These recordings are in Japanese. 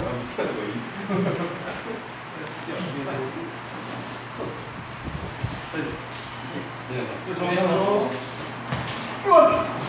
来たとこいい。そうです。大丈夫です。お願いします。うわっ。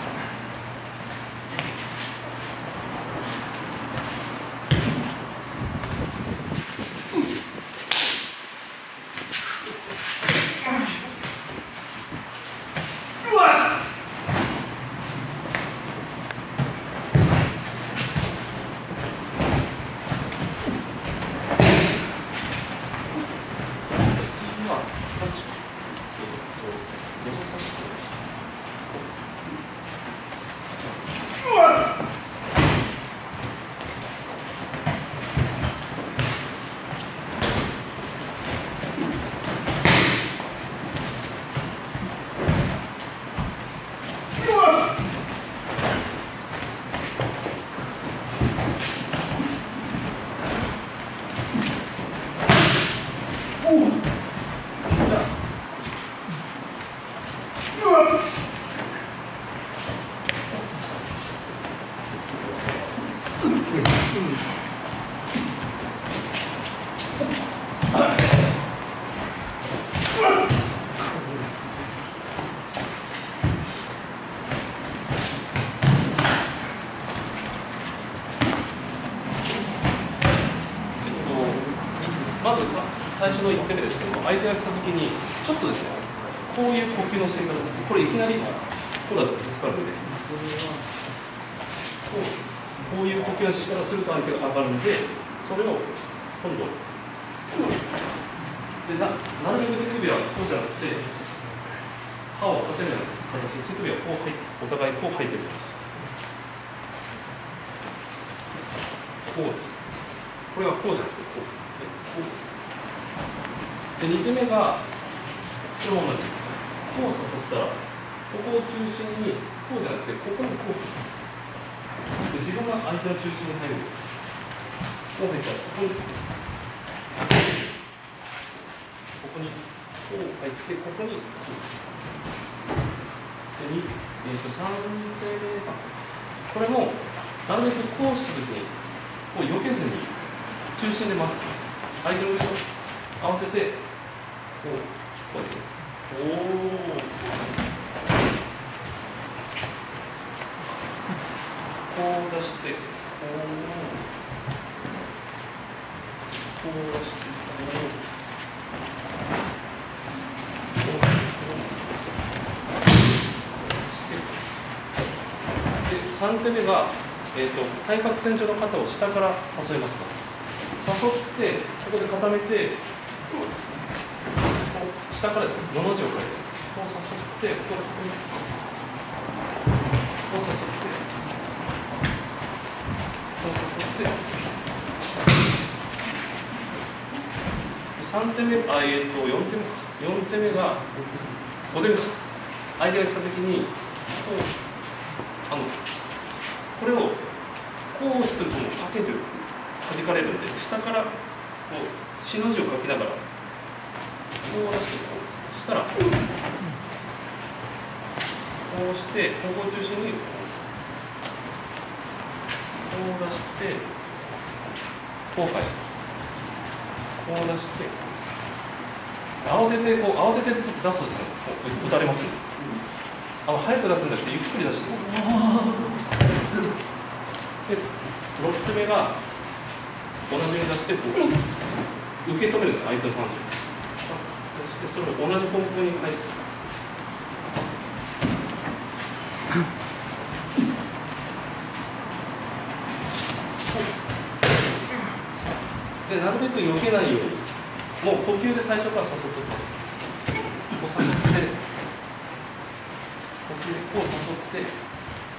まず最初の1手目ですけども、相手が来たときに、ちょっとですね、こういう呼吸のしてい方です。これいきなりこうだとぶつかるんで、こういう呼吸のし方すると相手が上がるんで、それを今度、でなるべく手首はこうじゃなくて、歯を立てるような形で手首はこうお互いこう入ってるんです。こうです。これはこうじゃなくてこう。で2手目がこのままです。こう誘ったらここを中心にこうじゃなくてここにこうで自分が相手の中心に入るんです。こう入ったらここにこう入ってここにで3手目これもなるべくこうした時にこう避けずに中心で回す。相手の腕を合わせて、こうですね。こう出して、こう出して、で、3手目が、対角線上の肩を下から誘います。誘って、ここで固めて、下からですね、のの字を書いてます。こう誘って、こう誘って、こう誘って、3手目、4手目が、5手目か。相手が来たときに、これを、こうするともうパチンと弾かれるんで、下からこう、しの字を書きながら、こう出して、こうです。そしたら、こうして、ここを中心に、こう出して、こう返します。こう出して、慌てて出すとですね、打たれますんで。早く出すんじゃなくて、ゆっくり出してます。で、6手目が、同じように出して、こう、受け止めるんです、相手のパンチを。そして、それを同じ方向に返す。で、なるべく避けないように、もう呼吸で最初から誘っておきます。こう誘って、呼吸でこう誘って、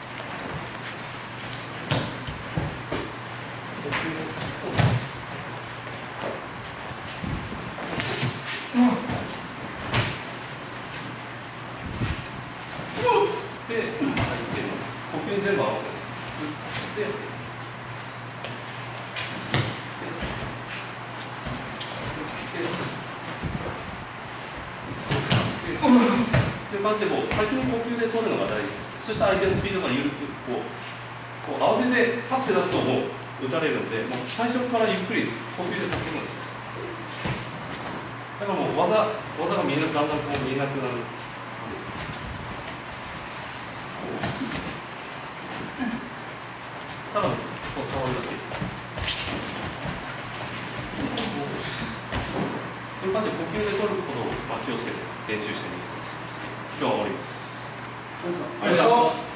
で、相手の呼吸に全部合わせる。吸って、で、まず先に呼吸で取るのが大事です。そして相手のスピードが緩く、こう慌ててパッて出すともう打たれるんで、もう最初からゆっくり呼吸で立っていくんですよ。だからもう技が見えなくだんだんこう見えなくなる。ただこう触るだけ。こういう感じで呼吸で取ることを気をつけて練習してみてください。今日は終わります。 ありがとうございます。